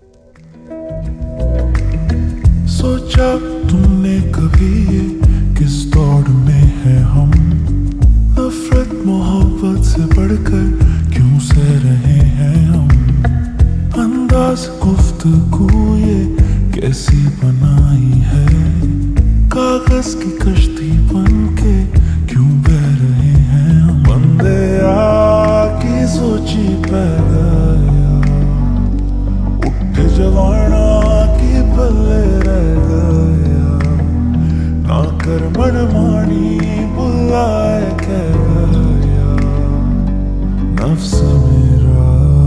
सोचा तुमने कभी ये किस दौड़ में है हम, नफरत मोहब्बत से बढ़कर क्यों सह रहे हैं हम। अंदाज गुफ्तगू ये कैसी बनाई है, कागज की कश्ती बनके क्यों बह रहे हैं हम। बंदे की सोची पै गया, उठ जवाना की पल्ले रह गया, ना कर मनमानी बुलाए कह गया, नफ्स मेरा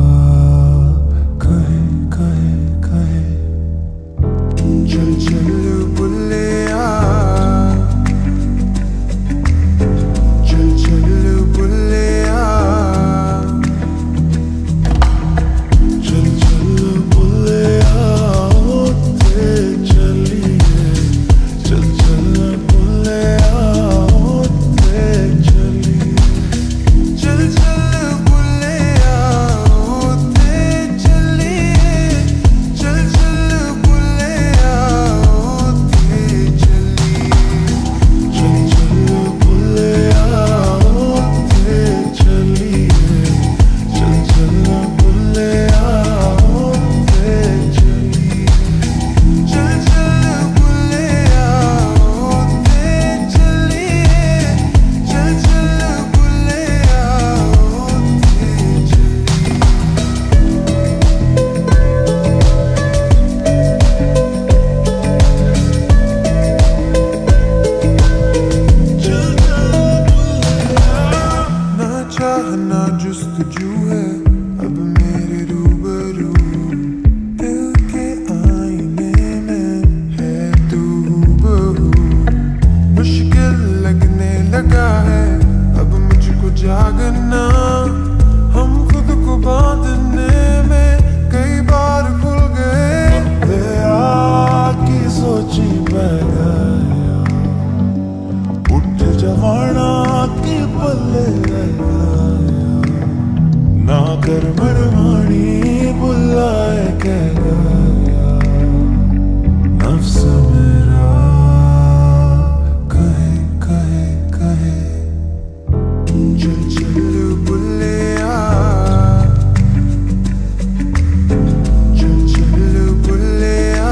कहे कहे कहे। चल चल बुल्लिया, चल चल बुल्लिया, चल चल बुल्लिया होते चलिए, चल चल बुल्लिया होते चलिए, चल चल बुल्लिया होते चलिए, चल चल बुल्लिया होते चलिए, चल चल बुल्लिया होते चलिए, चल चल बुल्लिया होते चलिए, चल चल बुल्लिया होते चलिए, चल चल बुल्लिया होते चलिए। ना चाहना जुस्तजू है अब मेरे रूबरू, दिल के आईने में है तू हूबहू। मुश्किल लगने लगा है अब मुझको जागना, हम खुद को बांधने में कई बार भूल गए। दया की सोची पै गया, उठ जवाना की पल्ले रह गया, ना कर मनमानी बुलाए कह गया, नफ्स मेरा कहे कहे कहे। चल चल बुल्लिया, चल चल बुल्लिया,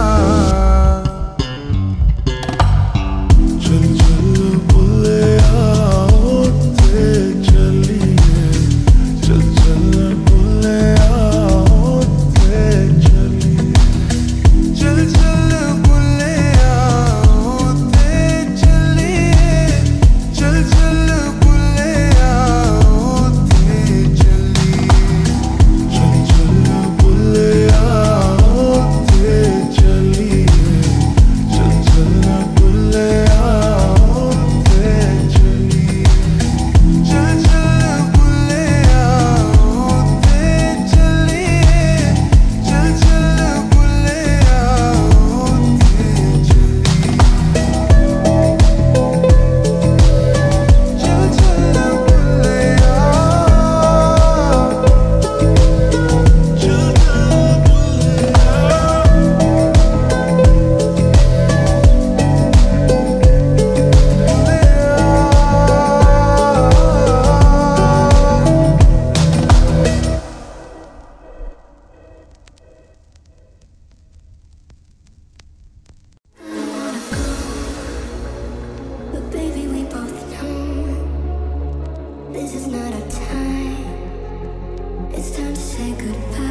चल चल बुल्लिया होते चलिए, चल चल बुल्लिया होते चलिए, चल चल बुल्लिया होते चलिए, चल चल बुल्लिया होते चलिए, चल चल बुल्लिया होते चलिए, चल चल बुल्लिया होते चलिए, चल चल बुल्लिया होते चलिए, चल चल बुल्लिया होते चलिए, चल चल बुल्लिया, But baby, we both know this is not our time. It's time to say goodbye.